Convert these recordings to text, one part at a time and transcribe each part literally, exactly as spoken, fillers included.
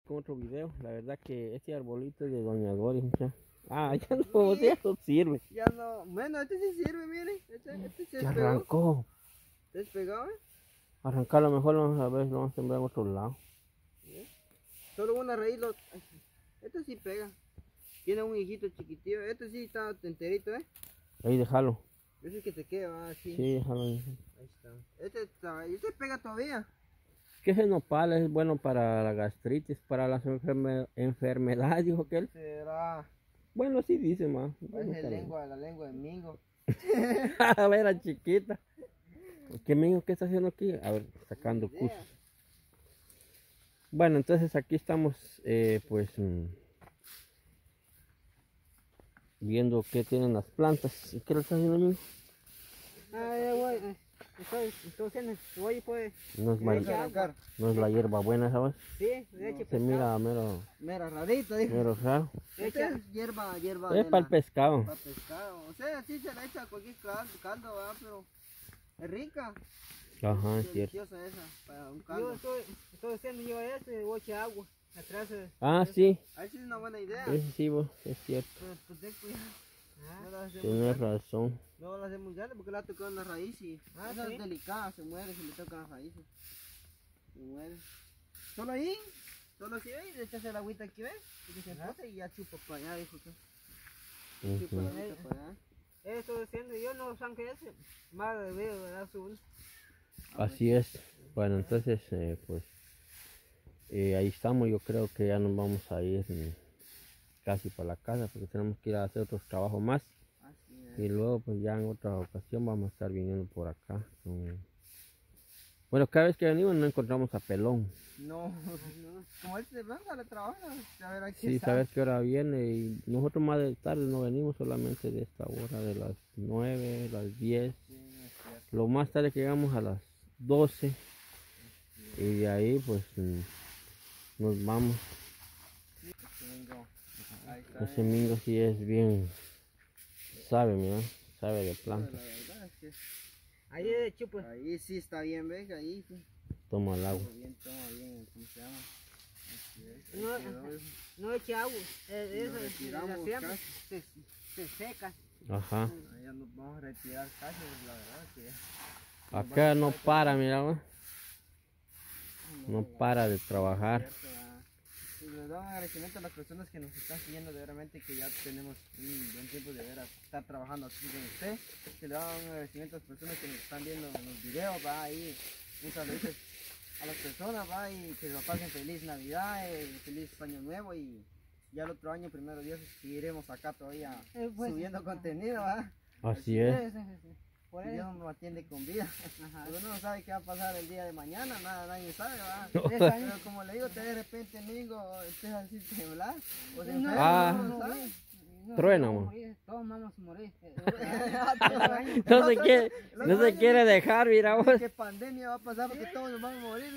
con otro video. La verdad que este arbolito es de Doña Doris. Ya. Ah, ya no, ya no sirve. Ya no, bueno, este sí sirve, miren. Este, este se Ya despegó. arrancó. ¿Se despegó, eh? Arrancarlo mejor, vamos a ver, lo vamos a sembrar en otro lado. ¿Sí? Solo una raíz, lo... este sí pega. Tiene un hijito chiquitillo. Este sí está enterito, ¿eh? Ahí déjalo. Ese es que se queda así. Sí, déjalo ahí. Ahí está. Este, está, este pega todavía. Que ese nopal es bueno para la gastritis, para las enferme enfermedades, dijo que él. Será. Bueno, sí dice, más. Bueno, Parece lengua, la lengua de Mingo. a ver, a chiquita. ¿Qué Mingo qué está haciendo aquí? A ver, sacando cus. Bueno, entonces aquí estamos, eh, pues, mmm, viendo qué tienen las plantas. ¿Y qué le está haciendo, Mingo? Ah, ya voy. Estoy, estoy haciendo, voy pues. No es, mal, no es la hierba buena, ¿sabes? Sí, de hecho. Se mira mero, mera rarito, dijo. mero raro. Esta es hierba, hierba. Es para el pescado. Para pescado. O sea, sí se le echa cualquier caldo, ¿verdad? Pero es rica. Ajá, es es cierto. Deliciosa esa, para un caldo. Yo estoy, estoy haciendo yo este, voy a echar agua atrás. De, Ah, de sí. Ahí sí es una buena idea. Ese sí, vos, es cierto. Pero pues ten cuidado. Ah, No la hacemos Tienes grande. razón. No la hacemos grande porque la tocan las raíces y Ah, esa ¿sí? es delicada, se muere si le tocan las raíces. Se muere. Solo ahí, solo así ahí, le echas el agüita aquí, ¿ves? Y que se pose y ya chupa para allá, dijo que. Chupa la Ujú. agüita para allá. eso estoy haciendo yo, no san que ese, más de veo, ¿verdad? Su, Así es. Bueno, entonces, eh, pues, eh, ahí estamos. Yo creo que ya nos vamos a ir eh, casi para la casa porque tenemos que ir a hacer otros trabajos más. Así es. Y luego, pues, ya en otra ocasión vamos a estar viniendo por acá. con- Bueno, cada vez que venimos no encontramos a Pelón. No, no. Como él se va a la trabaja, a ver aquí. Sí, saber qué hora viene. Y nosotros más de tarde no venimos, solamente de esta hora, de las nueve, las diez. Sí, es cierto. Lo más tarde que llegamos a las doce. Y de ahí, pues, mm, nos vamos. Domingo. Ahí está. Ese eh. Mingo sí es bien, sabe, mira, sabe de La plantas. verdad es que ahí de chupa. ahí sí está bien, venga, ahí sí. Toma el agua. Toma bien, toma bien, ¿cómo se llama? Así es, No, ahí quedó eso. no eche agua, eh, Y eso lo la retiramos siembra casi. se, se seca. Ajá. Ahí ya nos vamos a retirar casi, la verdad que ya. Acá no para, mira, güey. No para de trabajar. Y les doy un agradecimiento a las personas que nos están siguiendo, de veramente que ya tenemos un buen tiempo de ver a estar trabajando aquí con usted. Que le doy un agradecimiento a las personas que nos están viendo en los videos, va ahí. Muchas veces a las personas, va, y que lo pasen feliz Navidad, eh, feliz Año Nuevo, y ya el otro año, primero Dios, seguiremos acá todavía Eh, pues, subiendo ajá. contenido, va. Así es. Sí, sí, sí, sí. Por Y eso. Dios nos atiende con vida. Ajá. Pero uno no sabe qué va a pasar el día de mañana, nada, nadie sabe, va. No. Pero como le digo, te de repente amigo, empieza a decir temblar, o se No, enferma, Ah. uno no, no no, sabe. no, Trueno, no, man. morir, todos vamos a morir. Eh, No se quiere, no se quiere dejar, mira, vos. ¿Qué pandemia va a pasar? Porque todos nos vamos a morir.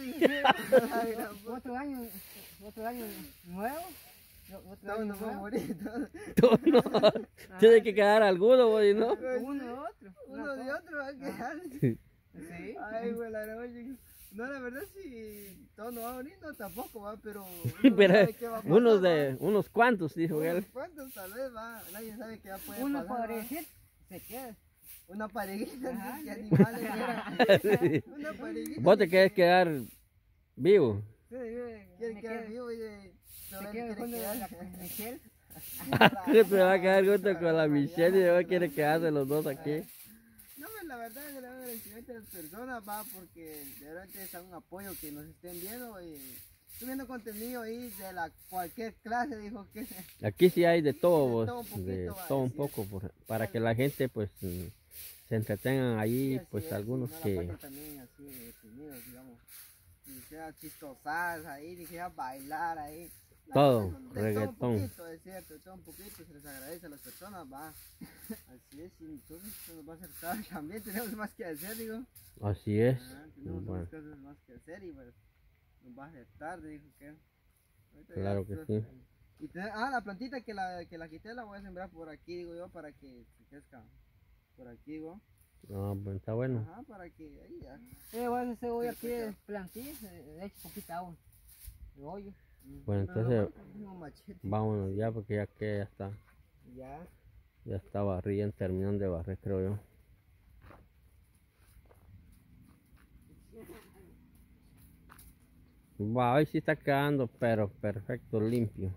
Otro año, otro año nuevo. Otro Todos año nos vamos a nuevo. morir. todos. Tú no. Tiene que quedar alguno, güey, ¿no? Uno de otro. Uno de otro va a quedar. Sí. Ay, güey, la verdad, oye, no, la verdad, si todos nos vamos a morir, no tampoco, va, pero. uno no Pero sabe qué va a pasar, unos va. de, unos cuantos, dijo Unos él. cuantos tal vez va, nadie sabe qué va a poder Uno pasar. por va. decir, se queda. Una parejita, Ajá. ¿qué animales eran? Sí. Una parejita. Vos te querés quedar vivo. Sí, yo- Quiere me quedar quedo- vivo y de. se queda con la con Michelle. Se va a quedar junto con la Michelle y luego quiere quedarse los dos aquí. No, pues la verdad es que le doy agradecimiento a las personas, va, porque de verdad es un apoyo que nos estén viendo y subiendo contenido ahí de la cualquier clase, dijo que. Aquí sí hay de todo, De vos, todo un poquito, de va, todo un sí. poco, por- para que la gente pues mm, se entretengan ahí, Sí, pues así es, algunos y no la que... pasen también así deprimidos, digamos. Dijera chistosas ahí, dijera bailar ahí. No, Todo, pues, de todo reggaetón. un poquito, es cierto, de todo un poquito, se les agradece a las personas, va. Así es, y entonces se nos va a acercar también, tenemos más que hacer, digo. Así es. Ah, tenemos Bueno, otras cosas más que hacer y pues nos va a hacer tarde, dijo que. Ahorita claro ya, que pues, sí. Y te- ah, la plantita que la, que la quité la voy a sembrar por aquí, digo yo, para que se crezca por aquí, digo. No, pues está bueno. Ajá, para que ahí ya. Eh, bueno, ese hoy aquí es plantilla, le echo poquita agua. De hoyo. Bueno, No, entonces no, no, no, machete. vámonos ya porque ya que ya está, Ya. ya está barriendo, terminando de barrer creo yo. Va, hoy sí está quedando pero perfecto, limpio.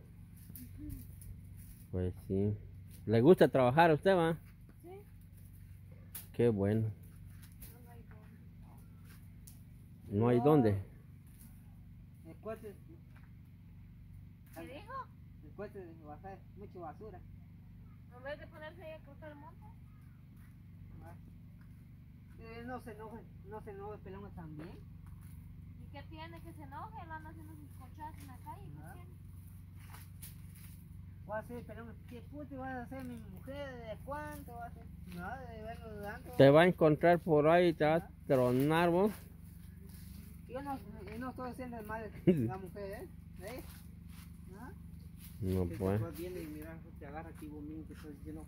Pues sí. ¿Le gusta trabajar a usted, va? Sí. Qué bueno. No hay dónde. No hay dónde. El coche, ¿Qué dijo? el coche va a ser mucha basura. En vez de ponerse ahí a cruzar el monte. ¿Va? Eh, no se enoje, no se enoje, pelón también. ¿Y qué tiene que se enoje? Él anda haciendo sus cochadas en la calle. ¿Qué Ah. tiene? Va a ser, pelón, ¿qué puto vas a hacer mi mujer? ¿De cuánto va a ser? Nada, de verlo dando. Te va a encontrar por ahí y te va a tronar vos. Yo no, yo no estoy haciendo el mal de la mujer, ¿eh? ¿Eh? ¿Ah? No Que pues. después viene y mira, te agarra aquí vos mismo que estás diciendo.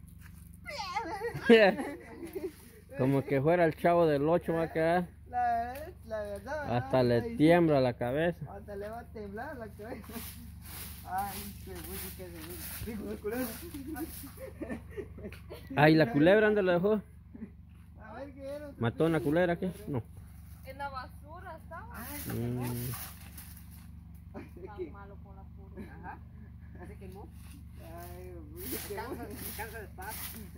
Como que fuera el chavo del ocho va a quedar. La, la verdad. Hasta ¿verdad? le Ahí sí. tiembla la cabeza. Hasta le va a temblar la cabeza. Ay, qué bueno que se ve. Digo, el culero. Ay, la culebra, ¿dónde la dejó? A ver qué era. ¿Mató una culebra qué? No. En la basura estaba. Ay, Mm, Tan malo con la pura. ajá. Se quemó. Ay, Se cansa, se cansa de estar.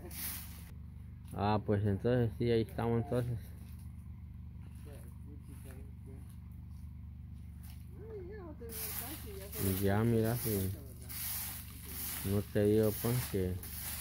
Ah, pues entonces sí, ahí estamos entonces. Ya mira, si no te digo pues que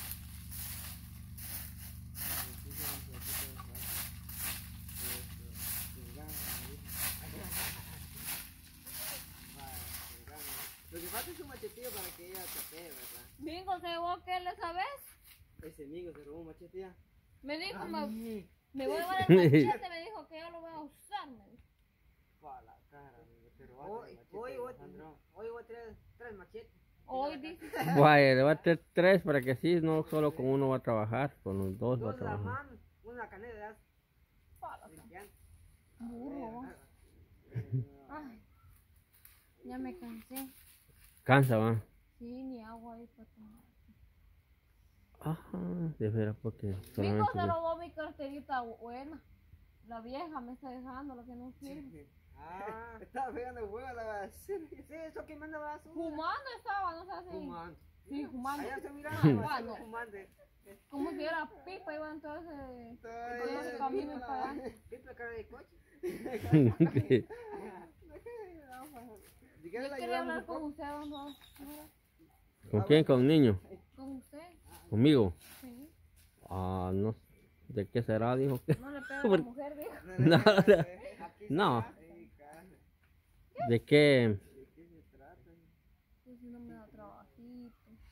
Lo que falta es un machetillo para que ella tapee, ¿verdad? Bingo, ¿se vos qué le sabes? Ese amigo se robó un machete ya. Me dijo, me, Ay, me voy a llevar el machete, me dijo que yo lo voy a usar. Me dijo. pa' la cara, amigo, te robaste Hoy, el machete, hoy, hoy, Alejandro. hoy voy a traer tres machetes. Hoy dice, vaya, le va a traer tres para que así no solo con uno va a trabajar, con los dos va a Dos de la trabajar. mano, una canela de "Pala, limpiando. burro. Ay, ya me cansé. Cansa, va. Sí, ni agua ahí para tomar. Ajá, de veras porque Bingo solamente se le- robó mi carterita buena. La vieja me está dejando, lo que no sirve. Ah, Estaba pegando fuego a la basura. sí, eso que manda basura. Fumando estaba, no sé si. Fumando. Sí, fumando. Allá se mira Ah, basura no. fumando. Como si era pipa, iba entonces. Ay, Con ese ay, camino ay, para allá. Pipa cara de coche. Si Yo quieres la quería ayudamos hablar un con poco. usted, don Ro- ¿Con quién? ¿Con niño? Con usted, ¿Conmigo? sí. Ah, no. ¿De qué será? Dijo que. No le pega a la mujer, dijo. No, no. Aquí No. está. Ay, cara, ¿De qué? ¿de qué se trata? Pues si no me da trabajito.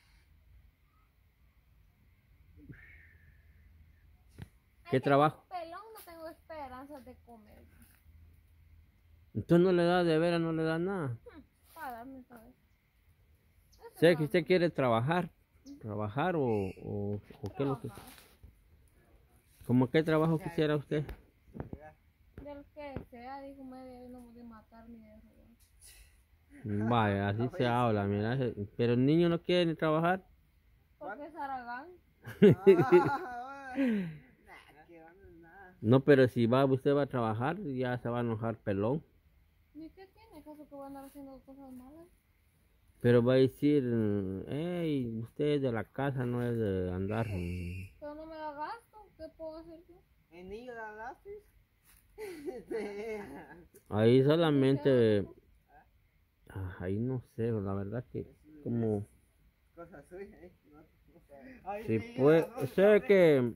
¿Qué Ay, trabajo? tengo pelón, no tengo esperanzas de comer. Entonces no le da de veras, no le da nada. Hmm, para darme esta vez. Eso Sé no, que usted quiere trabajar. ¿Trabajar o, o, o qué es lo que... trabajar. ¿Cómo qué trabajo quisiera usted? Del que sea, dijo, medio no de matar ni de robar. Vaya, así se habla, mira. Pero el niño no quiere ni trabajar. Porque es Aragán. Ah, bueno. Nah, que onda, nada. No, pero si va usted va a trabajar, ya se va a enojar pelón. ¿Ni qué tiene? ¿Acaso que voy a andar haciendo cosas malas? Pero va a decir, hey, usted es de la casa, no es de andar. mm". Pero no me da gasto. ¿Qué puedo hacer yo? El niño de la lápiz. Ahí solamente, ah, ahí no sé, la verdad que como, Cosa suya, ¿eh? No, no. Ay, si sí, puede, no, sé que,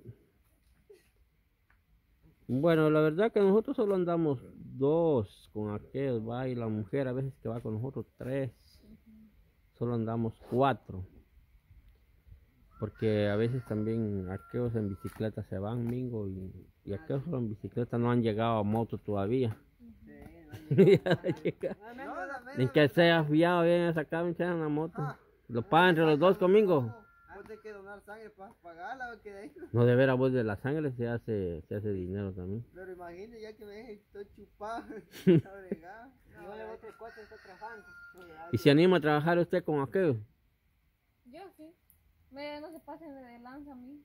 bueno, la verdad que nosotros solo andamos dos con aquel, va, y la mujer a veces que va con nosotros tres, solo andamos cuatro. Porque a veces también aquellos en bicicleta se van, Mingo, y, y aquellos solo en bicicleta no han llegado a moto todavía. Sí, no, No, la Ni que sea fiado bien a sacar una moto. Lo pagan entre los dos conmigo. vos tenés que donar sangre para pagarla o que de ahí. No, de ver a vos de la sangre se hace, se hace dinero también. Pero imagínate, ya que me dejen todo chupado, está fregado. Yo le otro cosa estoy trabajando. ¿Y se anima a trabajar usted con aquello? Yo sí. Me, no se pasen de lanza a mí.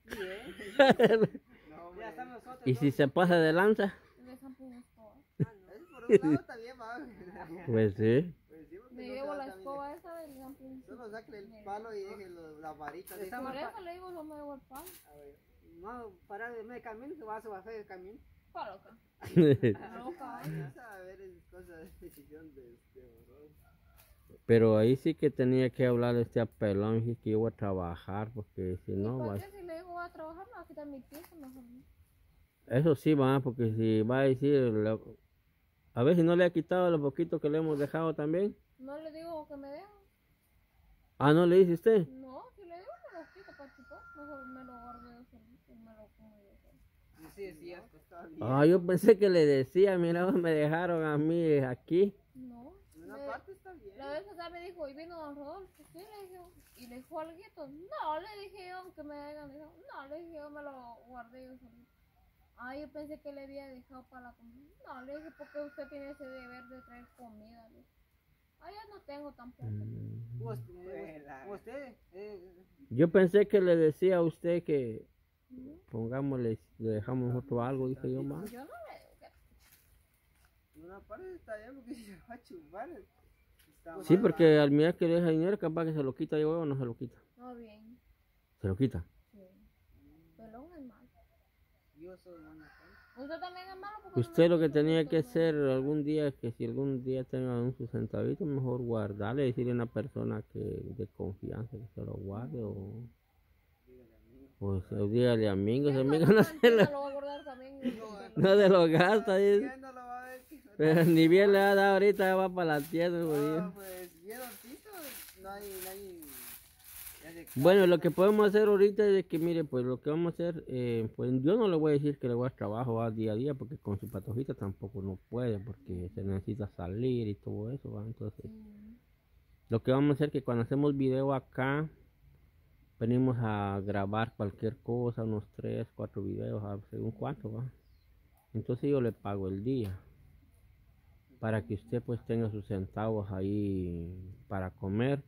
No, ya están nosotros. ¿Y si se pasa de lanza? Me zampo una escoba. Es por un lado también, va. Pues sí. Pues sí, porque Me no llevo se va la a escoba esa y le zampo un Solo saque el palo y deje lo- la varita. así. Está Por mal. eso le digo, no me llevo el palo. No, para de medio camino, se va a bajar el camino. Para loca. Loca. Vamos a ver es cosa de decisión de este horror. Pero ahí sí que tenía que hablar este apelón, dije que iba a trabajar, porque si ¿Y no, por va- qué si le digo voy a trabajar me va a quitar mi tiempo? Mejor no. eso sí va, porque si va a decir, lo- a ver si no le ha quitado lo poquito que le hemos dejado también. No le digo que me dejan. Ah, ¿no le dice usted? No, si le digo me lo quito para chupar. Mejor me lo guardo yo solito y me lo como yo solo. Sí, es cierto. Está bien. Ah, yo pensé que le decía, mira, me dejaron a mí aquí. No. En una me- parte está bien. La vez pasada me dijo, y vino don Rodolfo, sí, le dije, y le dijo algo, no, le dije yo, aunque me hagan, le dijo, no, le dije yo, me lo guardé yo solito. Ah, yo pensé que le había dejado para la comida. No, le dije, porque usted tiene ese deber de traer comida, le dije. Ah, yo no tengo tampoco. Mm. Usted, usted, eh, Yo pensé que le decía a usted que Ujú. pongámosle, le dejamos nosotros algo, dije yo más. Yo no le digo que... En una parte está bien porque si se va a chupar. Está Sí, mal, porque al mirar que deja dinero, capaz que se lo quita yo o no se lo quita. No, bien, Se lo quita. sí. Pelón es malo. yo soy buena gente. Usted también es malo porque... no Usted me lo que gusta tenía esto, que ¿no? hacer algún día, que si algún día tenga un su centavito, mejor guardarle, decirle a una persona que de confianza que se lo guarde o... Pues o dígale a amigos, Tengo amigos la no se cantina, lo, lo voy a guardar también. no se lo gasta, dice. Ya no lo va a ver que- Pero ni bien le ha dado ahorita, ya va para la tienda. No, jodido. pues bien hortito, no hay, no hay. ya se- Bueno, lo que podemos hacer ahorita es de que, mire, pues lo que vamos a hacer, eh, pues yo no le voy a decir que le voy a trabajo va día a día, porque con su patojita tampoco no puede, porque se necesita salir y todo eso, ¿va? Entonces, Mm. lo que vamos a hacer es que cuando hacemos video acá, venimos a grabar cualquier cosa, unos tres, cuatro videos, a- según cuánto, ¿va? Entonces yo le pago el día, para que usted pues tenga sus centavos ahí para comer.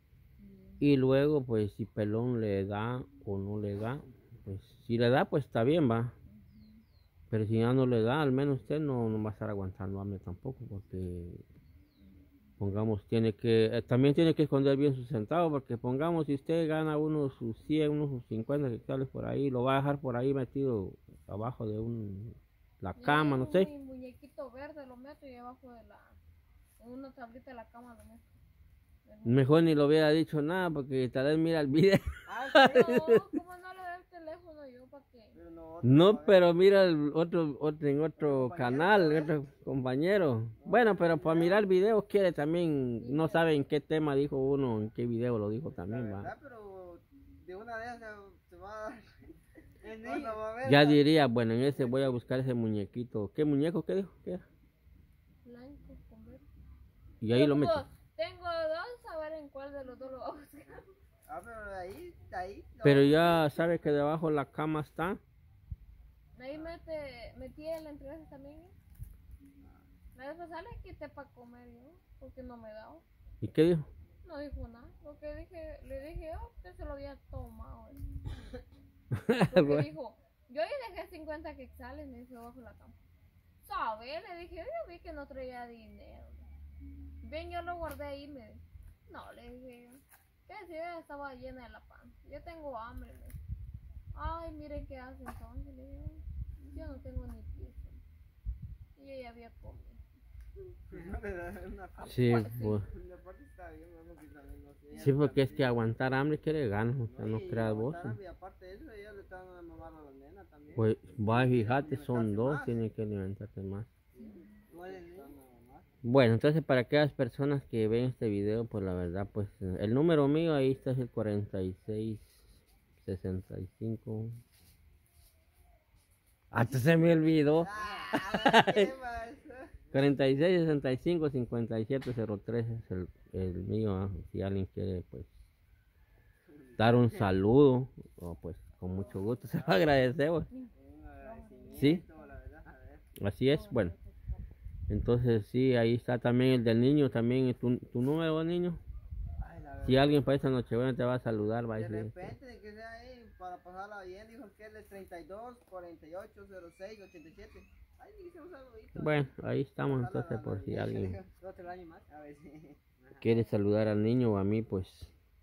Y luego, pues, si pelón le da o no le da, pues, si le da, pues está bien, va. Pero si ya no le da, al menos usted no, no va a estar aguantando hambre tampoco, porque, pongamos, tiene que, eh, también tiene que esconder bien sus centavos, porque pongamos, si usted gana unos sus cien, unos sus cincuenta quetzales por ahí, lo va a dejar por ahí metido abajo de un, la Yo cama, no llevo sé. Mi muñequito verde lo meto y debajo de la... En una tablita de la cama lo meto. Mejor ni lo hubiera dicho nada, porque tal vez mira el video. Ah, sí, No, como no le doy el teléfono yo para que... pero no, otro No, va a ver. pero mira el otro, otro en otro compañero, canal, ¿verdad? otro compañero. Bueno, pero para mirar videos quiere también, no sabe en qué tema dijo uno, en qué video lo dijo La también, verdad, va. pero de una vez se, se va a dar. El Cuando niño. va a ver, Ya la- diría, bueno, en ese voy a buscar ese muñequito. ¿Qué muñeco qué dijo? ¿Qué era? Blanco con verde. Y ahí Yo lo como meto. Tengo dos, a ver en cuál de los dos lo voy a buscar. Ah, pero de ahí, de ahí. lo- Pero ya sabe que debajo de la cama está. Ahí mete, metí el entre esas también. ¿eh? La vez pasada le quité para comer yo, porque no me daba. ¿Y qué dijo? No dijo nada. Lo que dije, le dije, oh, usted se lo había tomado. ¿eh? Porque Bueno, dijo, yo ahí dejé cincuenta quetzales, me dijo bajo la cama. ¿Sabe? Le dije, yo vi que no traía dinero. Bien, yo lo guardé ahí, me dijo. No, le dije, ¿qué si yo ya estaba llena de la panza? Yo tengo hambre, me dijo. Ay, mire qué hace entonces, le dije, yo no tengo ni piso. Y ella había comido. Una parte, sí, Pues sí. pues, una parte está bien, vamos que también no sé. sí, porque es que aguantar hambre quiere ganas, o sea, no y creas vos. aguantar, y aparte de eso, ellos le están dando de mamar a la nena también. Pues, va, fíjate, son Alimentarse dos, más. tienen que alimentarse más. Igual el niño. Bueno, entonces para aquellas personas que ven este video, pues la verdad, pues eh, el número mío ahí está, es el cuarenta y seis sesenta y cinco. Hasta se me olvidó. Ah, ¿qué pasa? cuarenta y seis sesenta y cinco cincuenta y siete cero tres es el, el mío. ah, Si alguien quiere, pues, dar un saludo, o pues con mucho gusto se lo agradecemos. Un agradecimiento, Sí. la verdad, a ver. Así es, bueno. Entonces sí, ahí está también el del niño, también tu, tu número, niño. Ay, la Si verdad. alguien para esta Nochebuena te va a saludar, va a De decir, repente, de que sea ahí, para pasarla bien, dijo que él es treinta y dos, cuarenta y ocho, cero seis, ochenta y siete. Ay, dice un saludito. bueno, ahí estamos Pasarla entonces la por si navideña, alguien dijo, otro año más, a ver si. Ajá. quiere saludar al niño o a mí, pues.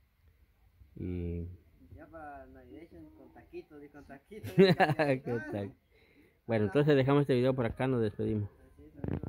Y Ya para Navidad con taquitos y con taquitos. ¿qué tal? Bueno, entonces dejamos este video por acá, nos despedimos. Así es, amigo.